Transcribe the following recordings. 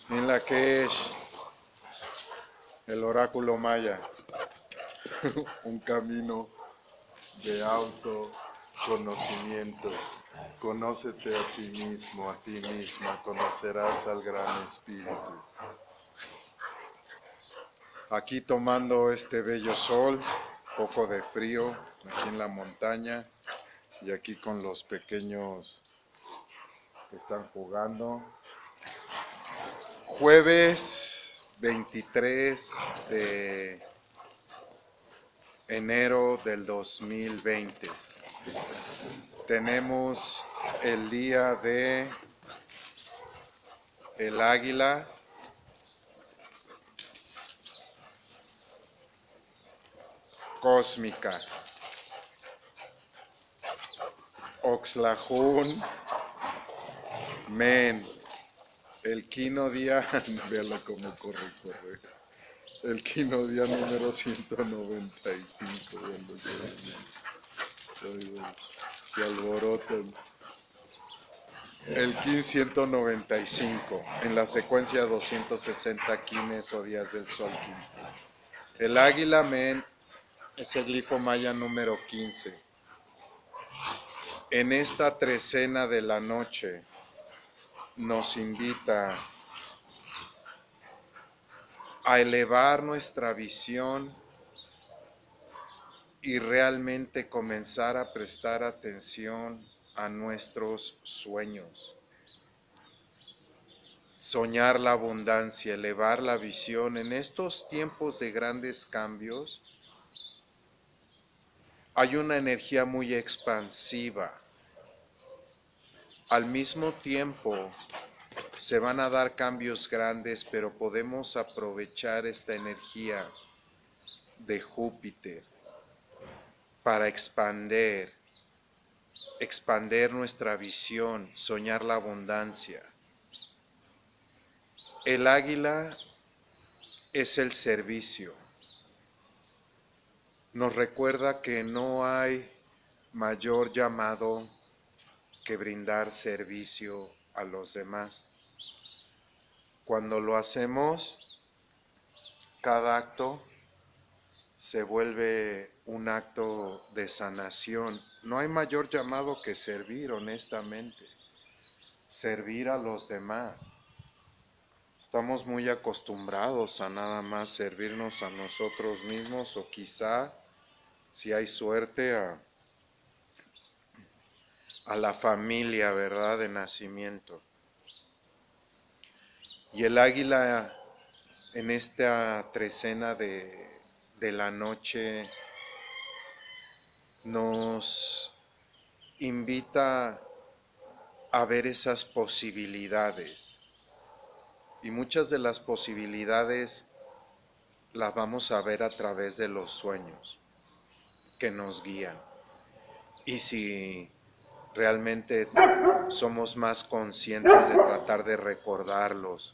en la que es el oráculo maya, un camino de autoconocimiento. Conócete a ti mismo, a ti misma, conocerás al gran espíritu. Aquí tomando este bello sol, poco de frío, aquí en la montaña, y aquí con los pequeños que están jugando. Jueves 23 de enero del 2020. Tenemos el día de el águila, cósmica, Oxlahun, Men, el quino día, véala cómo corre. El quino día número 195, se alborotan. El Kin 195, en la secuencia 260 Kines o días del Sol Kin. El águila Men es el glifo maya número 15. En esta trecena de la noche nos invita a elevar nuestra visión y realmente comenzar a prestar atención a nuestros sueños. Soñar la abundancia, elevar la visión en estos tiempos de grandes cambios. Hay una energía muy expansiva. Al mismo tiempo se van a dar cambios grandes, pero podemos aprovechar esta energía de Júpiter para expander nuestra visión, soñar la abundancia. El águila es el servicio. Nos recuerda que no hay mayor llamado que brindar servicio a los demás. Cuando lo hacemos, cada acto se vuelve un acto de sanación. No hay mayor llamado que servir, honestamente. Servir a los demás. Estamos muy acostumbrados a nada más servirnos a nosotros mismos o quizá, si hay suerte, a la familia, ¿verdad?, de nacimiento. Y el águila en esta trecena de la noche nos invita a ver esas posibilidades. Y muchas de las posibilidades las vamos a ver a través de los sueños que nos guían. Y si realmente somos más conscientes de tratar de recordarlos,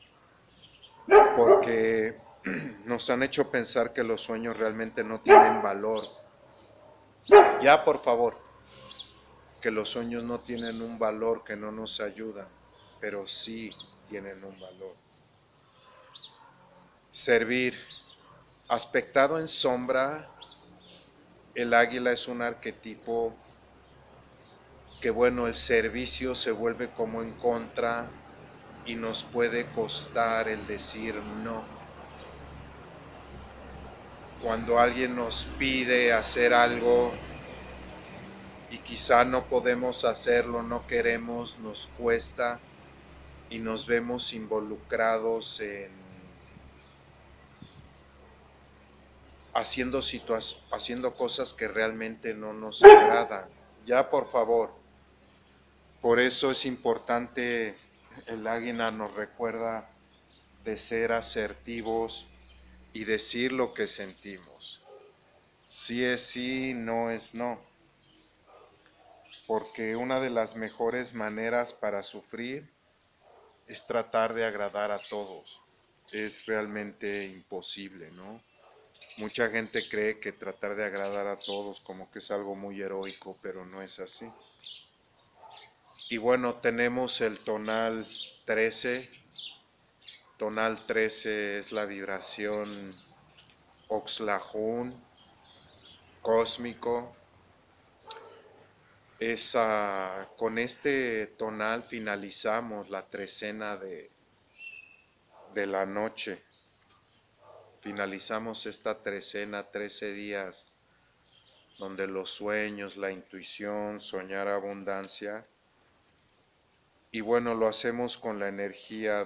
porque nos han hecho pensar que los sueños realmente no tienen valor. Ya, por favor, que los sueños no tienen un valor, que no nos ayudan, pero sí tienen un valor. Servir. Aspectado en sombra, el águila es un arquetipo que, bueno, el servicio se vuelve como en contra y nos puede costar el decir no. Cuando alguien nos pide hacer algo y quizá no podemos hacerlo, no queremos, nos cuesta y nos vemos involucrados en haciendo cosas que realmente no nos agradan. Ya, por favor. Por eso es importante, el águila nos recuerda de ser asertivos y decir lo que sentimos. Sí es sí, no es no. Porque una de las mejores maneras para sufrir es tratar de agradar a todos. Es realmente imposible, ¿no? Mucha gente cree que tratar de agradar a todos como que es algo muy heroico, pero no es así. Y bueno, tenemos el tonal 13, Tonal 13 es la vibración Oxlahun, cósmico. Con este tonal finalizamos la trecena de la noche. Finalizamos esta trecena, 13 días, donde los sueños, la intuición, soñar abundancia. Y bueno, lo hacemos con la energía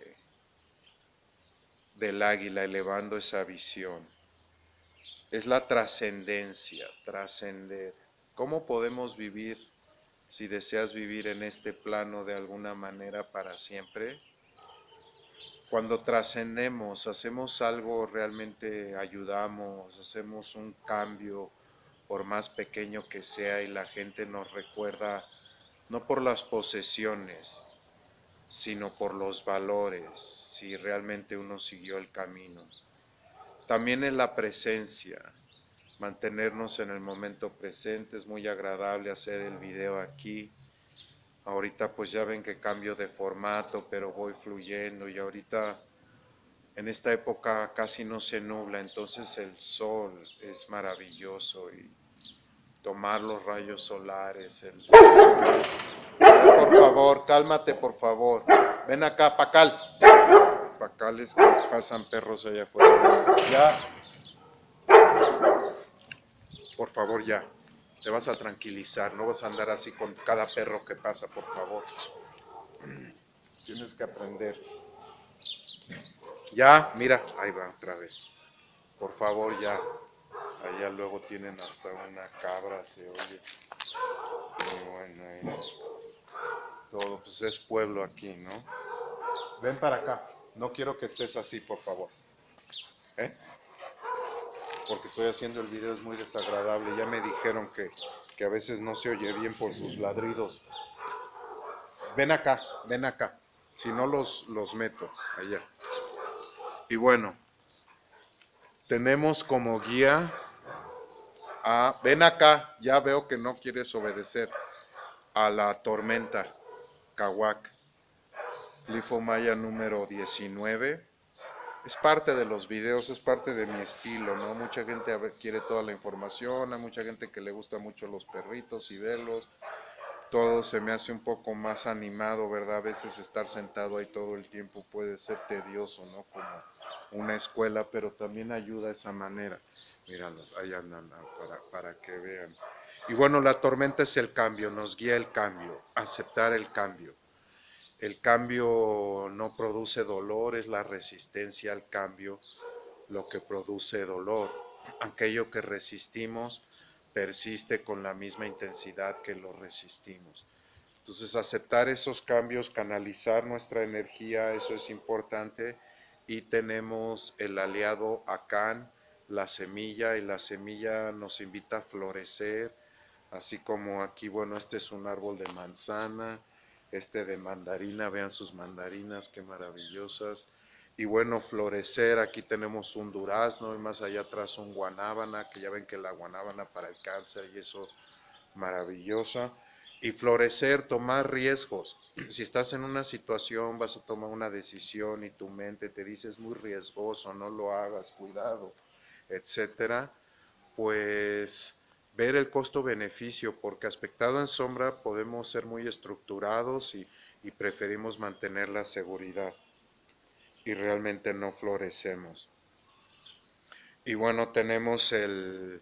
del águila, elevando esa visión. Es la trascendencia, trascender. ¿Cómo podemos vivir, si deseas vivir en este plano de alguna manera para siempre? Cuando trascendemos, hacemos algo, realmente ayudamos, hacemos un cambio, por más pequeño que sea, y la gente nos recuerda no por las posesiones, sino por los valores, si realmente uno siguió el camino. También en la presencia, mantenernos en el momento presente. Es muy agradable hacer el video aquí. Ahorita pues ya ven que cambio de formato, pero voy fluyendo, y ahorita en esta época casi no se nubla, entonces el sol es maravilloso, y tomar los rayos solares, el sol por favor, cálmate por favor. Ven acá, Pacal. Pacal, es que pasan perros allá afuera. Ya. Por favor, ya. Te vas a tranquilizar, no vas a andar así con cada perro que pasa, por favor. Tienes que aprender. Ya, mira, ahí va otra vez. Por favor, ya. Allá luego tienen hasta una cabra, se oye. Muy bueno, todo, pues es pueblo aquí, ¿no? Ven para acá. No quiero que estés así, por favor. ¿Eh? Porque estoy haciendo el video, es muy desagradable. Ya me dijeron que a veces no se oye bien por sus ladridos. Ven acá, ven acá. Si no los meto allá. Y bueno, tenemos como guía a... Ven acá, ya veo que no quieres obedecer. A la tormenta, Cahuac, glifo maya número 19. Es parte de los videos, es parte de mi estilo, ¿no? Mucha gente quiere toda la información, hay mucha gente que le gusta mucho los perritos y verlos. Todo se me hace un poco más animado, ¿verdad? A veces estar sentado ahí todo el tiempo puede ser tedioso, ¿no? Como una escuela, pero también ayuda esa manera. Míralos, ahí andan para que vean. Y bueno, la tormenta es el cambio, nos guía el cambio, aceptar el cambio. El cambio no produce dolor, es la resistencia al cambio lo que produce dolor. Aquello que resistimos persiste con la misma intensidad que lo resistimos. Entonces, aceptar esos cambios, canalizar nuestra energía, eso es importante. Y tenemos el aliado Akan, la semilla, y la semilla nos invita a florecer, así como aquí, bueno, este es un árbol de manzana, este de mandarina, vean sus mandarinas, qué maravillosas. Y bueno, florecer, aquí tenemos un durazno, y más allá atrás un guanábana, que ya ven que la guanábana para el cáncer y eso, maravillosa. Y florecer, tomar riesgos. Si estás en una situación, vas a tomar una decisión y tu mente te dice es muy riesgoso, no lo hagas, cuidado, etcétera, pues ver el costo-beneficio, porque aspectado en sombra podemos ser muy estructurados y preferimos mantener la seguridad y realmente no florecemos. Y bueno, tenemos el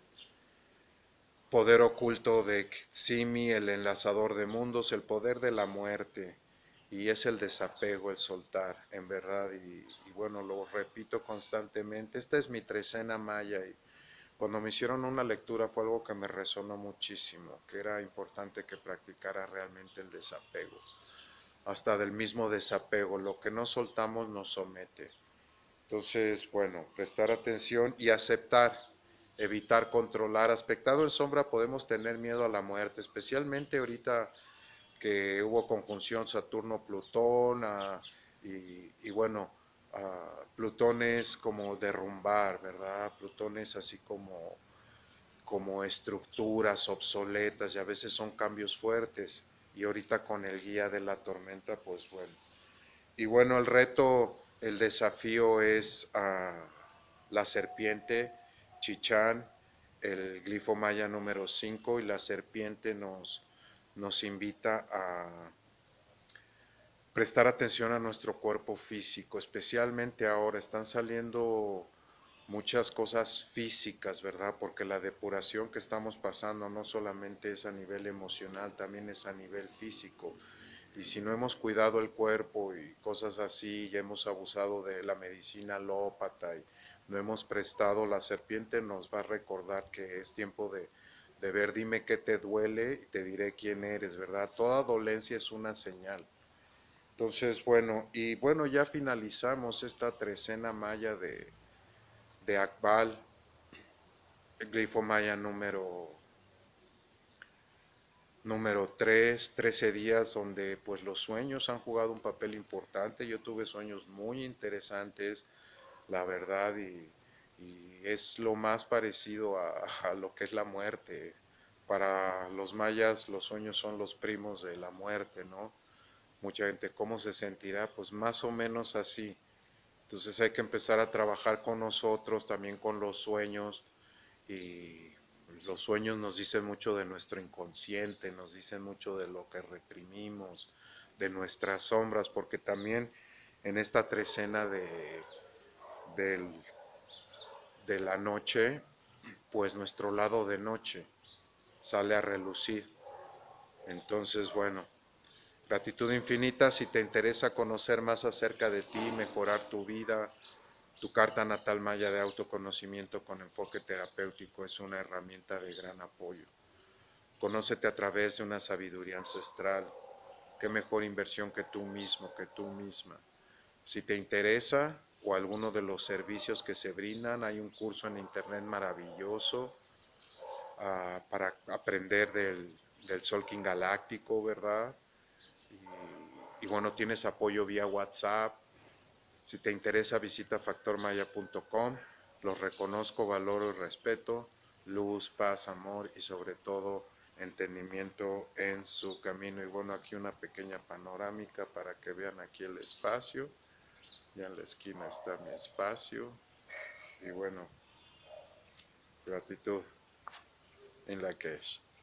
poder oculto de Ksimi, el enlazador de mundos, el poder de la muerte, y es el desapego, el soltar, en verdad, y bueno, lo repito constantemente. Esta es mi trecena maya, y cuando me hicieron una lectura fue algo que me resonó muchísimo, que era importante que practicara realmente el desapego, hasta del mismo desapego, lo que no soltamos nos somete. Entonces, bueno, prestar atención y aceptar, evitar controlar. Aspectado en sombra podemos tener miedo a la muerte, especialmente ahorita que hubo conjunción Saturno-Plutón, y bueno, Plutón es como derrumbar, ¿verdad? Plutón es así como estructuras obsoletas, y a veces son cambios fuertes, y ahorita con el guía de la tormenta, pues bueno. Y bueno, el reto El desafío es la serpiente, Chichán, el glifo maya número 5, y la serpiente nos invita a prestar atención a nuestro cuerpo físico, especialmente ahora están saliendo muchas cosas físicas, ¿verdad? Porque la depuración que estamos pasando no solamente es a nivel emocional, también es a nivel físico. Y si no hemos cuidado el cuerpo y cosas así, ya hemos abusado de la medicina alópata y no hemos prestado, la serpiente nos va a recordar que es tiempo de ver, dime qué te duele y te diré quién eres, ¿verdad? Toda dolencia es una señal. Entonces, bueno, y bueno, ya finalizamos esta trecena maya de Akbal, el glifo maya número 3, 13 días donde pues los sueños han jugado un papel importante. Yo tuve sueños muy interesantes, la verdad, y es lo más parecido a lo que es la muerte. Para los mayas los sueños son los primos de la muerte, ¿no? Mucha gente, ¿cómo se sentirá? Pues más o menos así. Entonces hay que empezar a trabajar con nosotros, también con los sueños, y los sueños nos dicen mucho de nuestro inconsciente, nos dicen mucho de lo que reprimimos, de nuestras sombras, porque también en esta trecena del- de la noche, pues nuestro lado de noche sale a relucir. Entonces, bueno, gratitud infinita. Si te interesa conocer más acerca de ti, mejorar tu vida, tu carta natal maya de autoconocimiento con enfoque terapéutico es una herramienta de gran apoyo. Conócete a través de una sabiduría ancestral. Qué mejor inversión que tú mismo, que tú misma. Si te interesa o alguno de los servicios que se brindan, hay un curso en internet maravilloso para aprender del Solking Galáctico, ¿verdad? Y bueno, tienes apoyo vía WhatsApp. Si te interesa, visita factormaya.com. Los reconozco, valoro y respeto. Luz, paz, amor y sobre todo entendimiento en su camino. Y bueno, aquí una pequeña panorámica para que vean aquí el espacio. Ya en la esquina está mi espacio. Y bueno, gratitud en la que es.